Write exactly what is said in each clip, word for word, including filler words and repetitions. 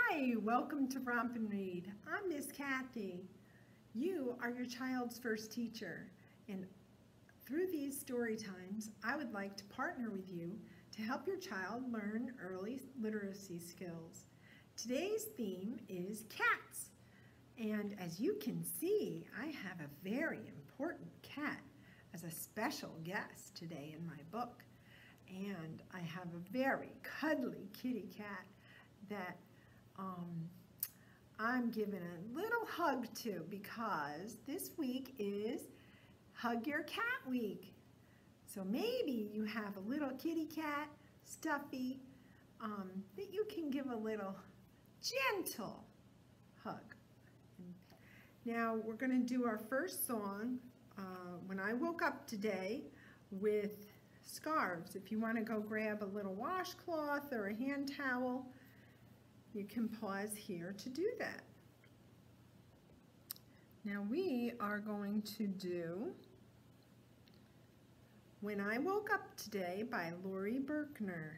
Hi, welcome to Romp and Read. I'm Miss Kathy. You are your child's first teacher, and through these story times, I would like to partner with you to help your child learn early literacy skills. Today's theme is cats, and as you can see, I have a very important cat as a special guest today in my book, and I have a very cuddly kitty cat that Um, I'm giving a little hug to because this week is Hug Your Cat Week. So maybe you have a little kitty cat, Stuffy, um, that you can give a little gentle hug. Now we're going to do our first song, uh, When I Woke Up Today, with scarves. If you want to go grab a little washcloth or a hand towel, you can pause here to do that. Now we are going to do When I Woke Up Today by Laurie Berkner.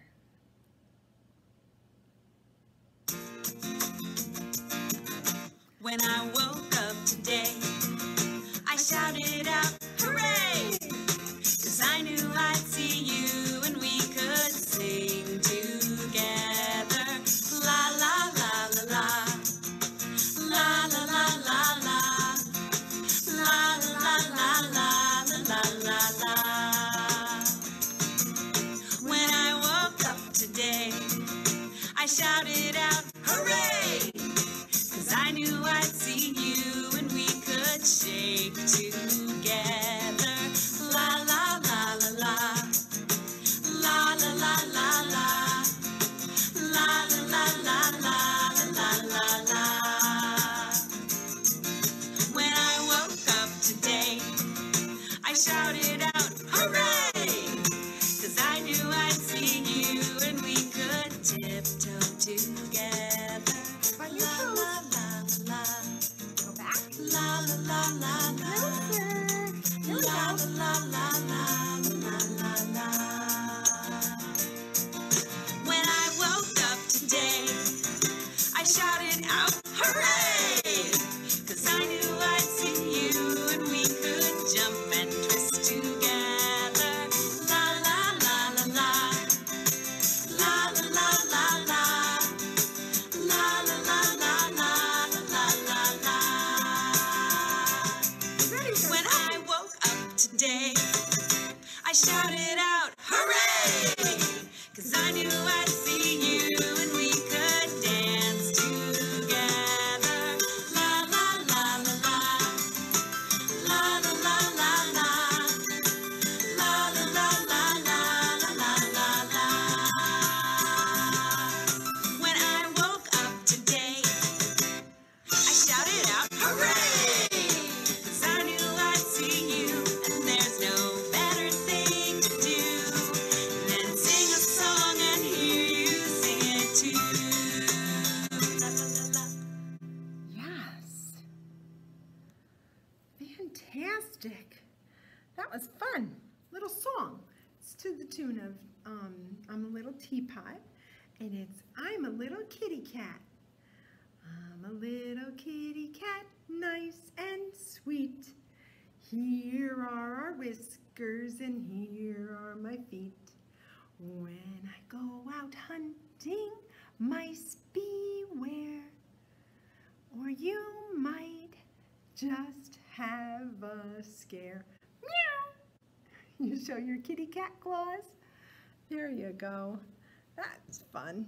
When I woke up today, I shouted out, hooray! 'Cause I knew I'd see you and we could sing together. La la la la la, la la la la la, la la la la la la la. When I woke up today, I shouted out, hooray! 'Cause I knew I'd see you and we could shake together. La la la la la, la la la la la, la la la la la la la la. When I woke up today, I shouted out, hooray! 'Cause I knew I'd see you and we could tiptoe together. La la la la, Go back. la la la la la, la la la la la la la. When I woke up today, I shouted out, hooray! 'Cause I knew I'd see you and we could jump and twist together. La la la la la, la la la la la, la la la la la la la la. When I woke up today, I shouted out, hooray! 'Cause I knew I'd see you and we could dance together. La la la la la, la la la la la, la la la la la la la la. When I woke up today, I shouted out, hooray! 'Cause I knew I'd see you, and there's no better thing to do than sing a song and hear you sing it too. La la la la. Yes. Fantastic. That was fun. Little song. It's to the tune of um, I'm a Little Teapot, and it's I'm a Little Kitty Cat. I'm a little kitty cat, nice and sweet. Here are our whiskers and here are my feet. When I go out hunting, mice beware, or you might just have a scare. Meow! You show your kitty cat claws? There you go. That's fun.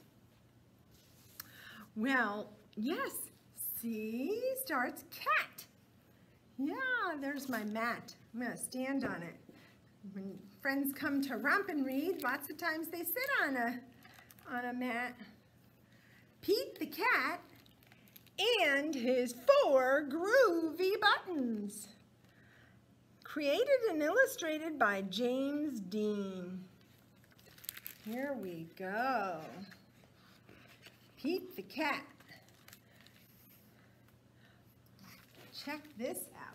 Well, yes, C starts cat. Yeah, there's my mat. I'm going to stand on it. When friends come to Romp and Read, lots of times they sit on a, on a mat. Pete the cat and his four groovy buttons. Created and illustrated by James Dean. Here we go. Pete the cat. Check this out.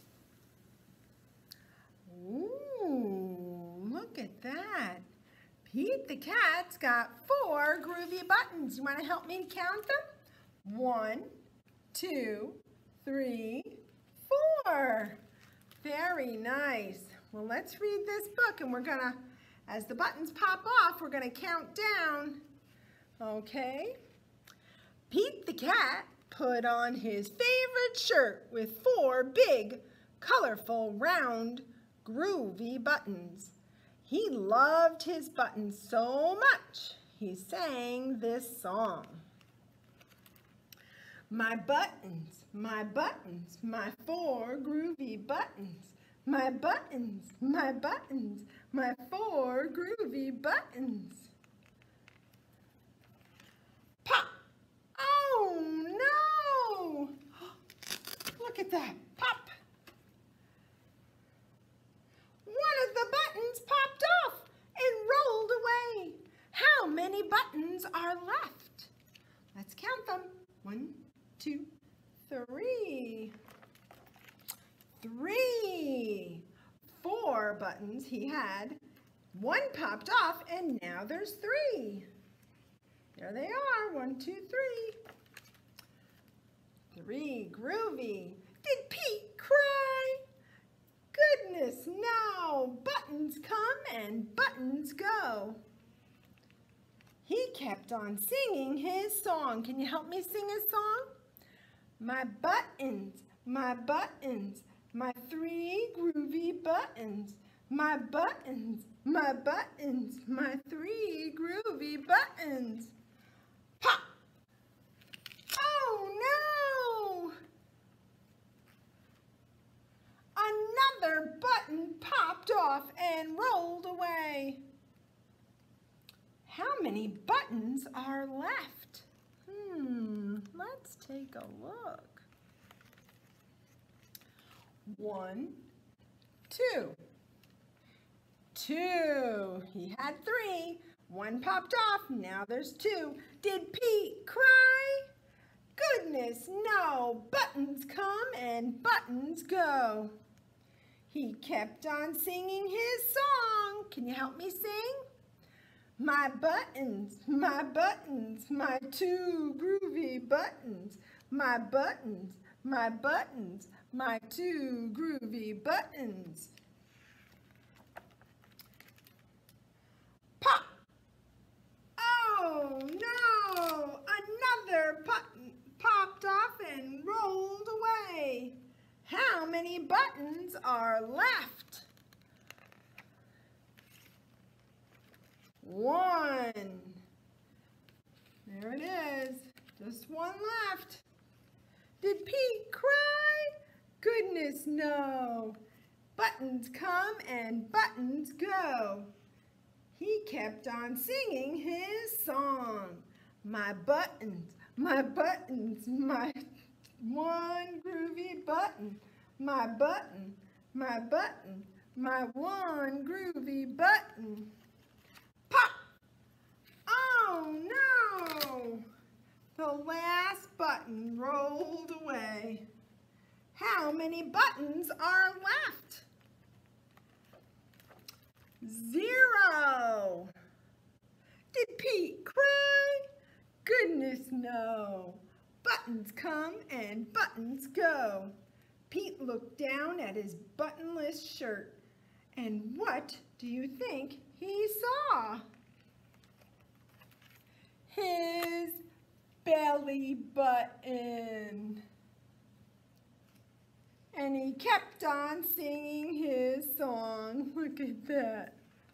Ooh, look at that. Pete the cat's got four groovy buttons. You want to help me count them? One, two, three, four. Very nice. Well, let's read this book, and we're gonna, as the buttons pop off, we're gonna count down. Okay. Pete the cat put on his favorite shirt with four big, colorful, round, groovy buttons. He loved his buttons so much, he sang this song. My buttons, my buttons, my four groovy buttons. My buttons, my buttons, my four groovy buttons. Pop! Oh no! Look at that, pop! One of the buttons popped off and rolled away. How many buttons are left? Let's count them. One, two, three. Three. Four buttons he had. One popped off and now there's three. There they are. One, two, three. Three. Groovy. Did Pete cry? Goodness, no. Buttons come and buttons go. He kept on singing his song. Can you help me sing his song? My buttons, my buttons, my three groovy buttons. My buttons, my buttons, my three groovy buttons. Pop! Oh no! Another button popped off and rolled away. How many buttons are left? Hmm, let's take a look. One, two. Two. He had three. One popped off. Now there's two. Did Pete cry? Goodness, no. Buttons come and buttons go. He kept on singing his song. Can you help me sing? My buttons, my buttons, my two groovy buttons. My buttons, my buttons, my two groovy buttons. Pop! Oh no! Another button popped off and rolled away. How many buttons are left? One. There it is. Just one left. Did Pete cry? Goodness, no. Buttons come and buttons go. He kept on singing his song. My buttons, my buttons, my one groovy button. My button, my button, my one groovy button. Pop! Oh no! The last button rolled away. How many buttons are left? Zero. Did Pete cry? Goodness, no. Buttons come and buttons go. Pete looked down at his buttonless shirt, and what do you think he saw? His belly button. And he kept on singing his song. Look at that.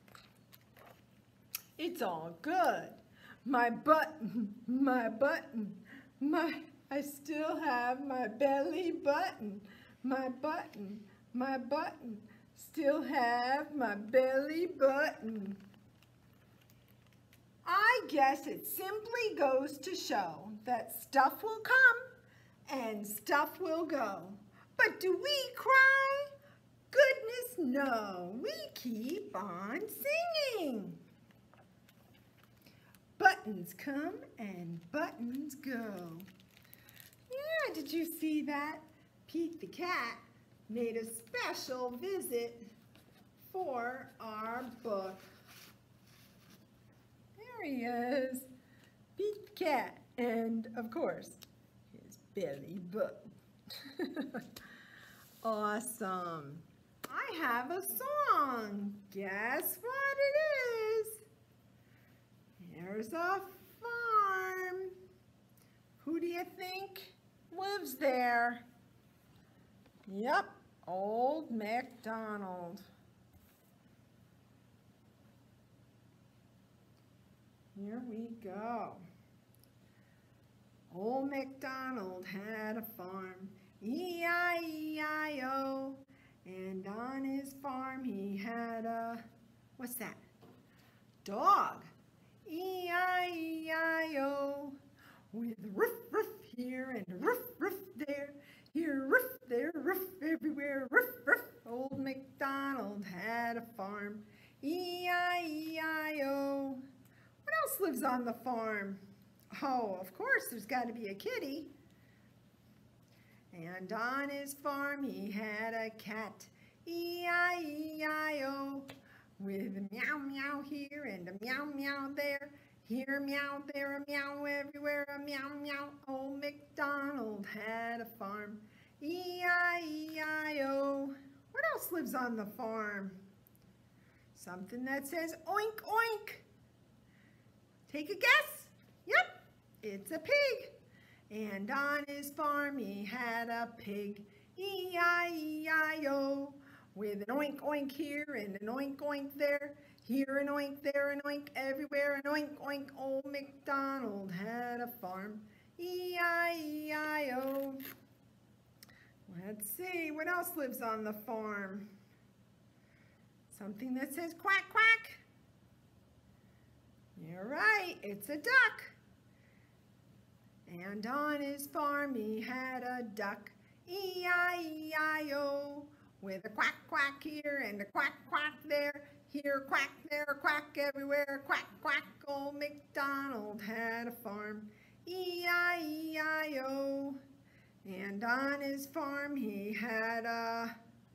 It's all good. My button, my button, my, I still have my belly button. My button, my button, still have my belly button. I guess it simply goes to show that stuff will come and stuff will go. But do we cry? Goodness, no. We keep on singing. Buttons come and buttons go. Yeah, did you see that? Pete the cat made a special visit for our book. There he is. Beat the cat. And, of course, his belly button. Awesome. I have a song. Guess what it is? There's a farm. Who do you think lives there? Yep, Old MacDonald. Here we go. Old MacDonald had a farm, E I E I O, and on his farm he had a, what's that? Dog, E I E I O, with roof, roof here and roof, roof there, here roof, there roof, everywhere roof, roof. Old MacDonald had a farm, E I E I O. What else lives on the farm? Oh, of course, there's got to be a kitty. And on his farm he had a cat, E I E I O, with a meow meow here and a meow meow there, here a meow, there a meow, everywhere a meow meow. Old MacDonald had a farm, E I E I O. What else lives on the farm? Something that says oink oink. Take a guess. Yep, it's a pig. And on his farm he had a pig, E I E I O, with an oink oink here and an oink oink there, here an oink, there an oink, everywhere an oink oink. Old MacDonald had a farm, E I E I O. Let's see, what else lives on the farm? Something that says quack quack. You're right, it's a duck. And on his farm he had a duck, E I E I O, with a quack quack here and a quack quack there, here quack, there quack, everywhere quack quack. Old MacDonald had a farm, E I E I O. And on his farm he had a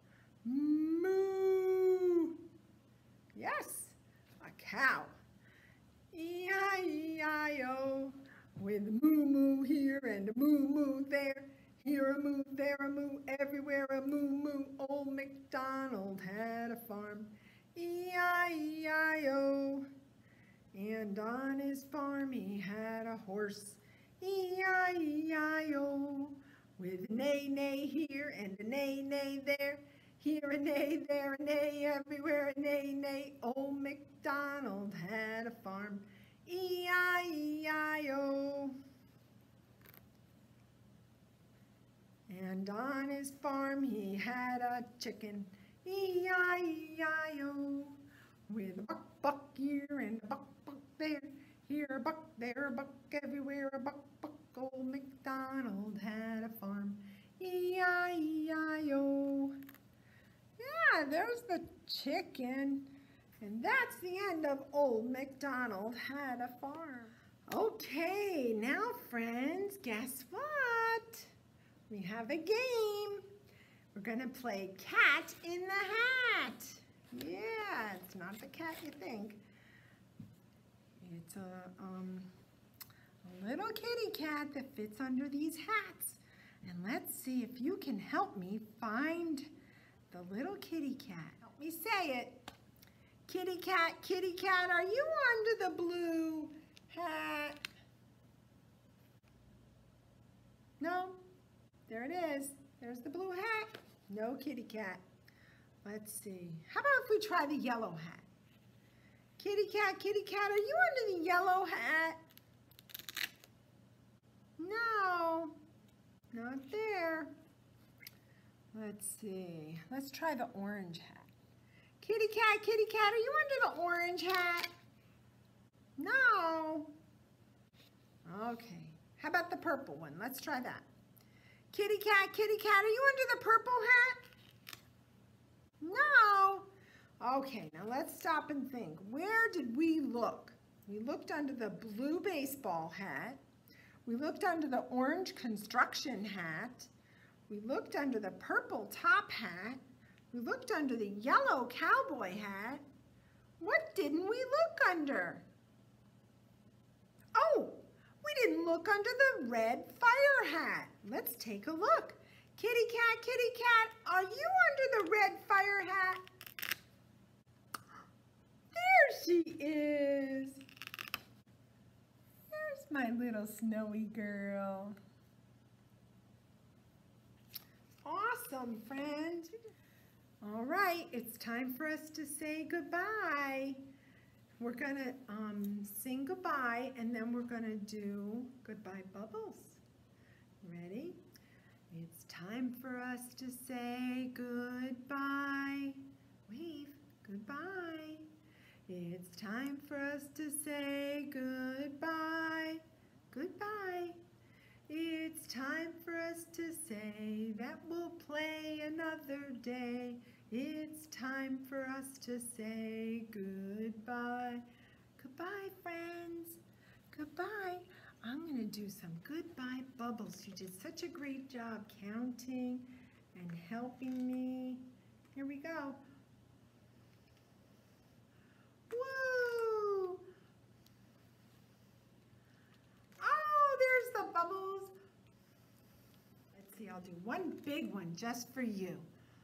moo. Yes, a cow. E I E I O, with a moo moo here and a moo moo there, here a moo, there a moo, everywhere a moo moo. Old MacDonald had a farm, E I E I O. And on his farm he had a horse, E I E I O, with a neigh neigh here and a neigh neigh there, here a neigh, there a neigh, everywhere a neigh neigh. Old MacDonald had a farm, E I E I O. And on his farm he had a chicken, E I E I O, with a buck buck here and a buck buck there, here a buck, there a buck, everywhere a buck buck. Old MacDonald had a farm, E I E I O. Yeah, there's the chicken. And that's the end of Old MacDonald Had a Farm. Okay, now friends, guess what? We have a game. We're going to play Cat in the Hat. Yeah, it's not the cat you think. It's a, um, a little kitty cat that fits under these hats. And let's see if you can help me find the little kitty cat. Help me say it. Kitty cat, kitty cat, are you under the blue hat? No? There it is. There's the blue hat. No kitty cat. Let's see. How about if we try the yellow hat? Kitty cat, kitty cat, are you under the yellow hat? No, not there. Let's see. Let's try the orange hat. Kitty cat, kitty cat, are you under the orange hat? No. Okay. How about the purple one? Let's try that. Kitty cat, kitty cat, are you under the purple hat? No. Okay, now let's stop and think. Where did we look? We looked under the blue baseball hat. We looked under the orange construction hat. We looked under the purple top hat. We looked under the yellow cowboy hat. What didn't we look under? Oh, we didn't look under the red fire hat. Let's take a look. Kitty cat, kitty cat, are you under the red fire hat? There she is. There's my little snowy girl. Awesome, friend. All right, it's time for us to say goodbye. We're gonna um, sing goodbye, and then we're gonna do goodbye bubbles. Ready? It's time for us to say goodbye. Wave, goodbye. It's time for us to say goodbye. Goodbye. It's time for us to say that we'll play another day. It's time for us to say goodbye. Goodbye, friends. Goodbye. I'm going to do some goodbye bubbles. You did such a great job counting and helping me. Here we go. Woo! Oh, there's the bubbles. Let's see, I'll do one big one just for you.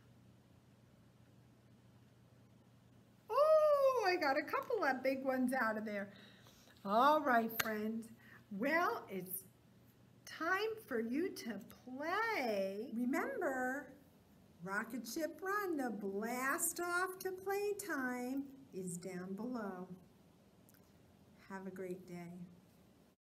Oh, I got a couple of big ones out of there. All right, friends. Well, it's time for you to play. Remember, Rocketship Run, the blast off to playtime is down below. Have a great day.